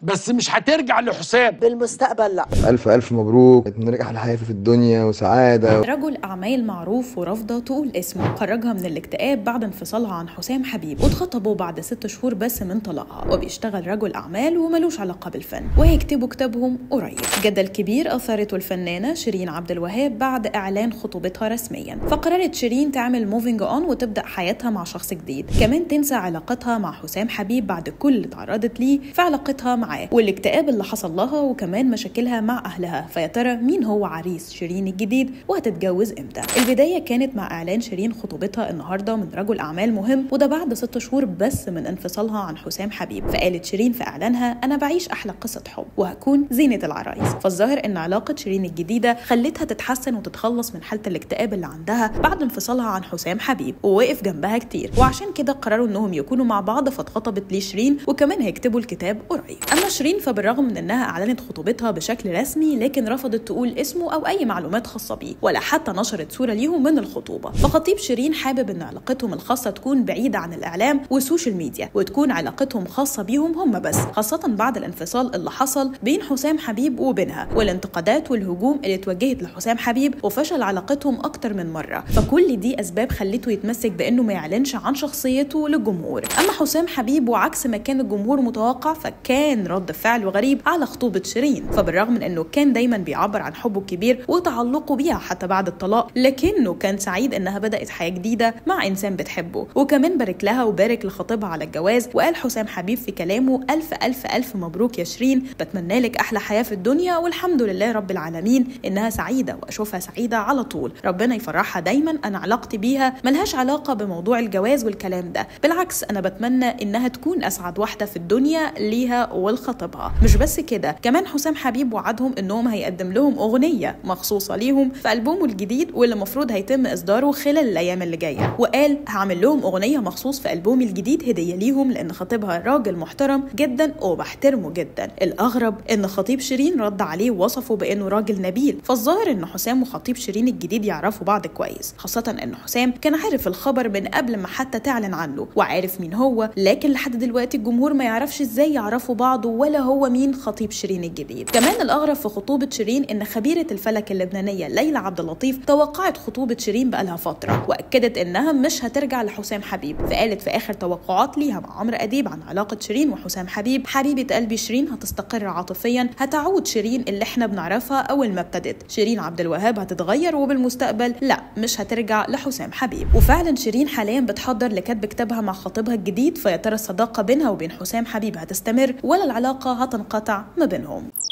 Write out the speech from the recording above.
بس مش هترجع لحسام بالمستقبل. لا، ألف ألف مبروك، نرجع لحياة في الدنيا وسعادة. رجل أعمال معروف ورافضة تقول اسمه، خرجها من الاكتئاب بعد انفصالها عن حسام حبيب، واتخطبوا بعد 6 شهور بس من طلاقها، وبيشتغل رجل أعمال وملوش علاقة بالفن، وهيكتبوا كتابهم قريب. جدل كبير أثارته الفنانة شيرين عبد الوهاب بعد إعلان خطوبتها رسميا، فقررت شيرين تعمل موفينج أون وتبدأ حياتها مع شخص جديد، كمان تنسى علاقتها مع حسام حبيب بعد كل اللي تعرضت ليه في علاقتها معاه والاكتئاب اللي حصل لها، وكمان مشاكلها مع أهلها. فيا ترى مين هو عريس شيرين الجديد وهتتجوز امتى؟ البداية كانت مع إعلان شيرين خطوبتها النهارده من رجل أعمال مهم، وده بعد 6 شهور بس من انفصالها عن حسام حبيب. فقالت شيرين في إعلانها: أنا بعيش أحلى قصة حب وهكون زينة العرايس. فالظاهر إن علاقة شيرين الجديدة خلتها تتحسن وتتخلص من حالة الاكتئاب اللي عندها بعد انفصالها عن حسام حبيب، ووقف جنبها كتير، وعشان كده قرروا إنهم يكونوا مع بعض، فاتخطبت ليه شيرين، وكمان هيكتبوا الكتاب قريب. أما شيرين فبالرغم من إنها أعلنت خطوبتها بشكل رسمي، لكن رفضت تقول اسمه أو أي معلومات خاصة بيه، ولا حتى نشرت صورة ليهم من الخطوبة. فخطيب شيرين حابب إن علاقتهم الخاصة تكون بعيدة عن الإعلام والسوشيال ميديا، وتكون علاقتهم خاصة بيهم هم بس، خاصة بعد الانفصال اللي حصل بين حسام حبيب وبينها، والانتقادات والهجوم اللي اتوجهت لحسام حبيب، وفشل علاقتهم أكتر من مرة. فكل دي أسباب خلته يتمسك بإنه ما يعلنش عن شخصيته للجمهور. أما حسام حبيب، وعكس ما كان الجمهور متوقع، فكان رد فعله غريب على خطوبة شيرين. فبالرغم من إنه كان دايما بيعبر عن حبه الكبير وتعلقه بيها حتى بعد الطلاق، لكنه كان سعيد إنها بدأت حياة جديدة مع إنسان بتحبه، وكمان بارك لها وبارك لخطيبها على الجواز. وقال حسام حبيب في كلامه: ألف ألف ألف مبروك يا شيرين، بتمنى لك أحلى حياة في الدنيا، والحمد لله رب العالمين إنها سعيدة وأشوفها سعيدة على طول، ربنا يفرحها دايما. أنا علاقتي بيها ملهاش علاقة بموضوع الجواز والكلام ده، بالعكس أنا بتمنى إنها تكون أسعد واحدة في الدنيا ليها ولخطيبها. مش بس كده، كمان حسام حبيب وعدهم إنهم هيقدم لهم أغنية مخصوصة ليهم في ألبومه الجديد، واللي المفروض هيتم إصداره خلال الأيام اللي جاية. وقال: هعمل لهم أغنية مخصوص في ألبومي الجديد هدية ليهم، لأن خطيبها راجل محترم جدا وبحترمه جدا. الأغرب إن خطيب شيرين رد عليه ووصفه بإنه راجل نبيل. فالظاهر إن حسام وخطيب شيرين الجديد يعرفوا بعض كويس، خاصة إن حسام كان عارف الخبر من قبل ما حتى تعلن عنه، وعارف مين هو، لكن لحد دلوقتي الجمهور ما يعرفش إزاي يعرفوا بعض ولا هو مين خطيب شيرين الجديد. كمان الأغرب في خطوبة شيرين إن خبيرة الفلك اللبنانية ليلى عبد اللطيف توقعت خطوبة شيرين بقالها فترة، وأكدت إنها مش هترجع لحسام حبيب. فقالت في آخر توقعات ليها مع عمرو أديب عن علاقة شيرين وحسام حبيب: حبيبة قلبي شيرين هتستقر عاطفيا، هتعود شيرين اللي احنا بنعرفها أول ما ابتدت. شيرين عبد الوهاب هتتغير، وبالمستقبل لا، مش هترجع لحسام حبيب. وفعلا شيرين حاليا بتحضر لكتب كتابها مع خطيبها الجديد، فيا ترى الصداقة بينها وبين حسام حبيب هتستمر ولا العلاقة هتنقطع ما بينهم؟